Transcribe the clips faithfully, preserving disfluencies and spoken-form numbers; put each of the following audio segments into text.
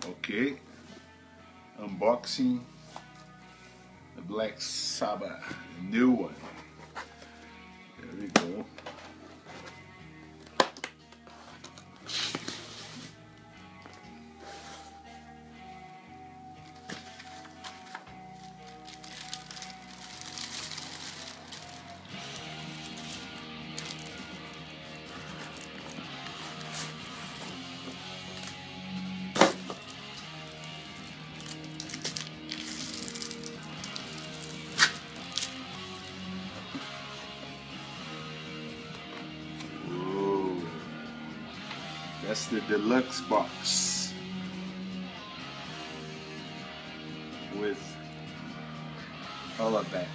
Okay, unboxing the Black Sabbath, the new one. There we go. That's the deluxe box with all of that.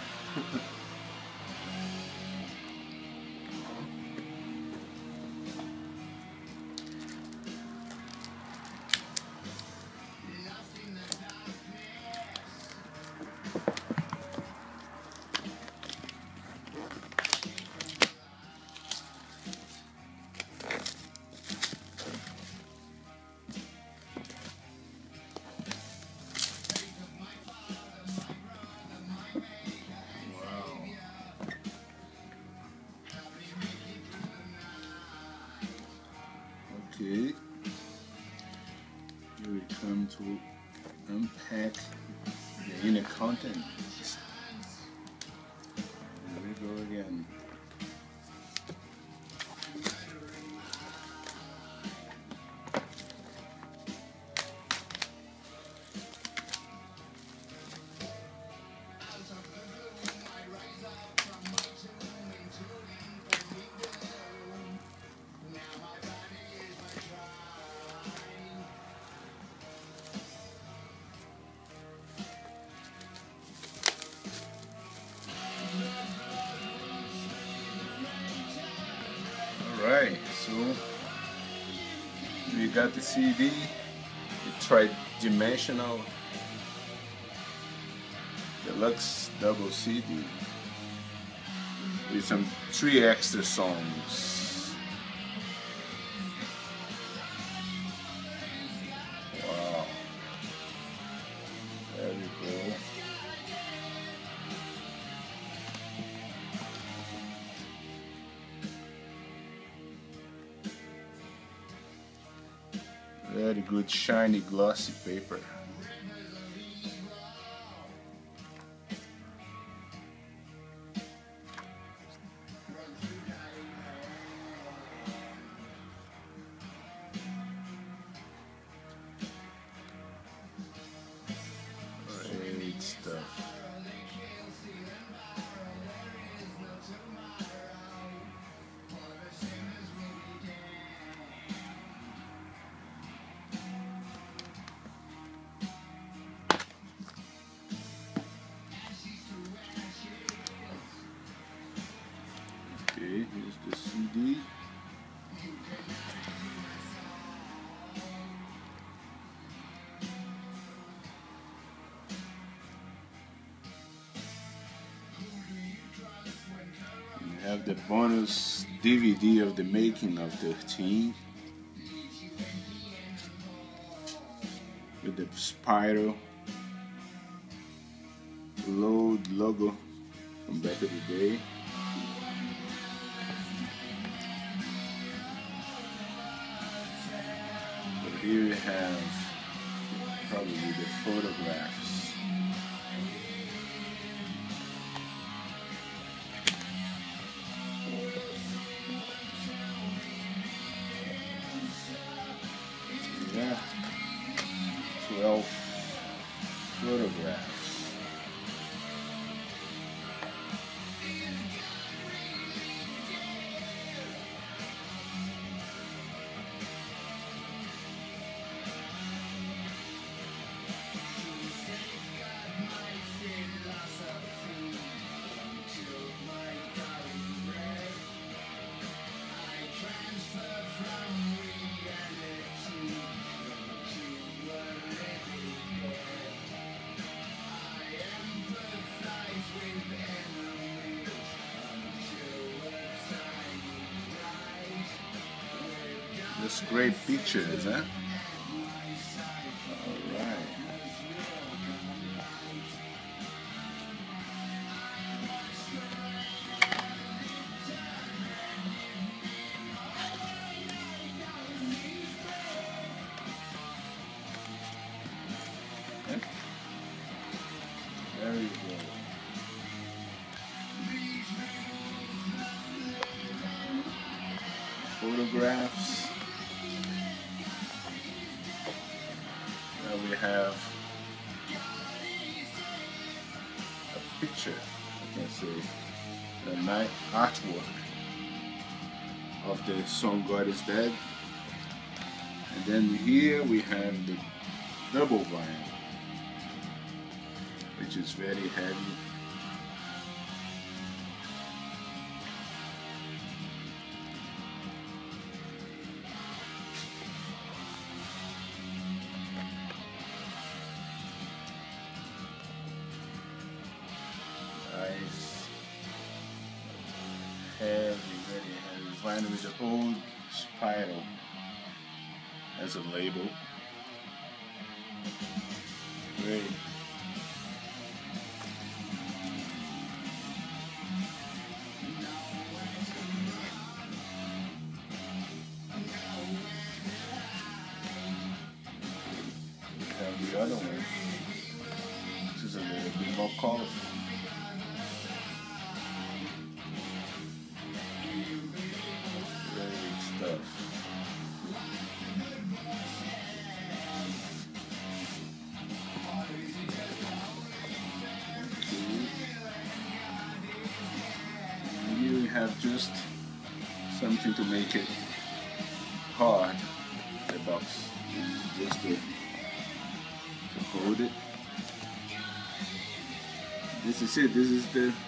Okay, here we come to unpack the inner contents. Here we go again. Alright, so we got the C D, the tri-dimensional Deluxe double C D with some three extra songs. Wow, there we go. Very good shiny glossy paper. Great stuff. Okay, here's the C D. We have the bonus D V D of the making of thirteen with the spiral load logo from back in the day. Here we have probably the photographs. Yeah, twelve photographs. Just great pictures, huh? have a picture, I can say, the night artwork of the song God is Dead. And then here we have the double vinyl, which is very heavy. Nice, heavy, very heavy vinyl with the old spiral as a label. Great. We have the other one. This is a little bit more colorful. Great stuff. You have just something to make it hard, the box. Just to, to hold it. This is it, this is the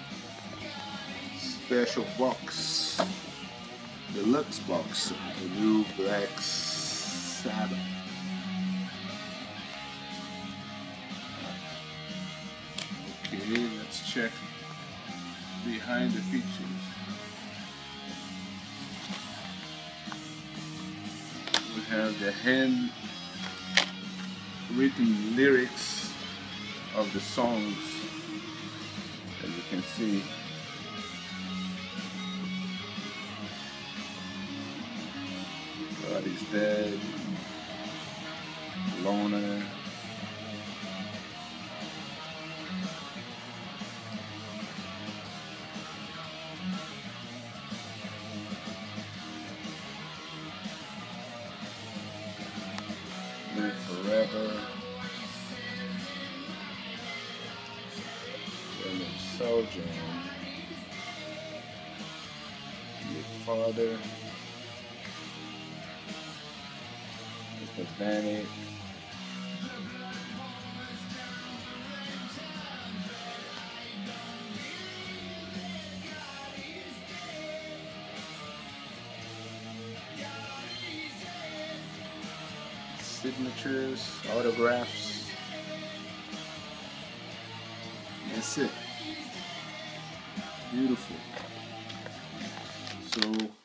special box, deluxe box, the new black Sabbath. Okay, let's check behind the pictures. We have the hand written lyrics of the songs, as you can see. God is Dead, Loner, Live Forever, Women Soldier, Your Father, Mister Panic, signatures, autographs. That's it. Beautiful. So